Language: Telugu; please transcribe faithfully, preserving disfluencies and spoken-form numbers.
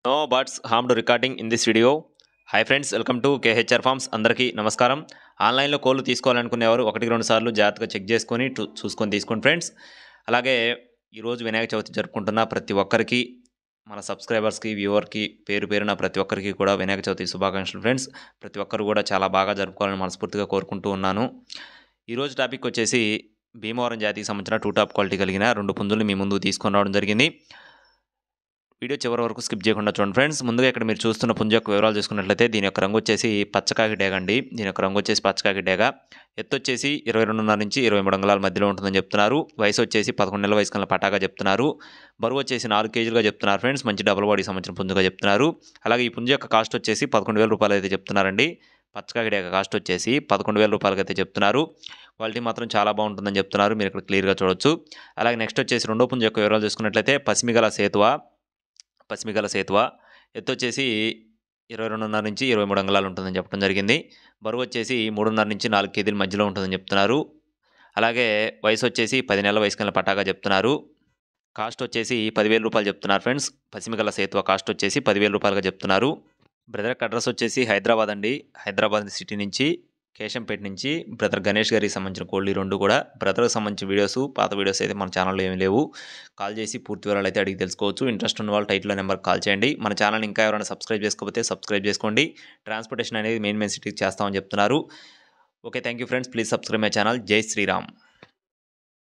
No birds harmed recording in this video. Hi friends, welcome to KHR farms. అందరికీ నమస్కారం. ఆన్లైన్లో కోళ్ళు తీసుకోవాలనుకునేవారు ఒకటికి రెండు సార్లు జాగ్రత్తగా చెక్ చేసుకొని టు- చూసుకొని తీసుకోండి ఫ్రెండ్స్. అలాగే ఈరోజు వినాయక చవితి జరుపుకుంటున్న ప్రతి ఒక్కరికి, మన సబ్స్క్రైబర్స్కి, వ్యూవర్కి పేరు పేరున ప్రతి ఒక్కరికి కూడా వినాయక చవితి శుభాకాంక్షలు ఫ్రెండ్స్. ప్రతి ఒక్కరు కూడా చాలా బాగా జరుపుకోవాలని మనస్ఫూర్తిగా కోరుకుంటూ ఉన్నాను. ఈరోజు టాపిక్ వచ్చేసి భీమవరం జాతికి సంబంధించిన టూ టాప్ క్వాలిటీ కలిగిన రెండు పుంజులు మీ ముందు తీసుకొని రావడం జరిగింది. వీడియో చివరి వరకు స్కిప్ చేయకుండా చూడండి ఫ్రెండ్స్. ముందుగా ఇక్కడ మీరు చూస్తున్న పుంజు యొక్క వివరాలు చూసుకున్నట్లయితే దీని యొక్క రంగు వచ్చేసి పచ్చకాకి డేగ అండి. దీని యొక్క రంగు వచ్చేసి పచ్చకాకి డేగ. ఎత్తు వచ్చేసి ఇరవై రెండున్నర నుంచి ఇరవై మూడు అంగుళాల మధ్యలో ఉంటుందని చెప్తున్నారు. వయసు వచ్చేసి పదకొండు నెలల వయసు కన్నా పటాగా చెప్తున్నారు. బరువు వచ్చేసి నాలుగు కేజీలుగా చెప్తున్నారు ఫ్రెండ్స్. మంచి డబుల్ బాడీ సంబంధించిన పుంజుగా చెప్తున్నారు. అలాగే ఈ పుంజు యొక్క కాస్ట్ వచ్చేసి పదకొండు వేల రూపాయలు అయితే చెప్తున్నారండి. పచ్చకాకి డేగ కాస్ట్ వచ్చేసి పదకొండు వేల రూపాయలకి అయితే చెప్తున్నారు. క్వాలిటీ మాత్రం చాలా బాగుంటుందని చెప్తున్నారు. మీరు ఇక్కడ క్లియర్గా చూడొచ్చు. అలాగే నెక్స్ట్ వచ్చేసి రెండో పుంజు యొక్క వివరాలు చూసుకున్నట్లయితే పసిమిగల సేతువ పసిమిగల సేతువ ఎత్తు వచ్చేసి ఇరవై రెండున్నర నుంచి ఇరవై మూడు అంగుళాలు ఉంటుందని చెప్పడం జరిగింది. బరువు వచ్చేసి మూడున్నర నుంచి నాలుగు కేజీల మధ్యలో ఉంటుందని చెప్తున్నారు. అలాగే వయసు వచ్చేసి పది నెలల వయసు కన్నా పటాగా చెప్తున్నారు. కాస్ట్ వచ్చేసి పదివేల రూపాయలు చెప్తున్నారు ఫ్రెండ్స్. పసిమిగల సేతువ కాస్ట్ వచ్చేసి పదివేల రూపాయలుగా చెప్తున్నారు. బ్రదర్ అడ్రస్ వచ్చేసి హైదరాబాద్ అండి. హైదరాబాద్ సిటీ నుంచి కేశంపేట నుంచి బ్రదర్ గణేష్ గారికి సంబంధించిన కోళ్ళు ఈ రెండు కూడా. బ్రదర్కి సంబంధించిన వీడియోస్, పాత వీడియోస్ అయితే మన ఛానల్లో ఏమీ లేవు. కాల్ చేసి పూర్తి వివరాలు అయితే అడిగి తెలుసుకోవచ్చు. ఇంట్రెస్ట్ ఉన్న వాళ్ళు టైటిల్ నెంబర్కి కాల్ చేయండి. మన ఛానల్ ఇంకా ఎవరైనా సబ్స్క్రైబ్ చేసుకోకపోతే సబ్స్క్రైబ్ చేసుకోండి. ట్రాన్స్పోర్టేషన్ అనేది మెయిన్ మెయిన్ సిటీకి చేస్తామని చెప్తున్నారు. Okay, thank you friends. Please subscribe my channel. జై శ్రీరామ్.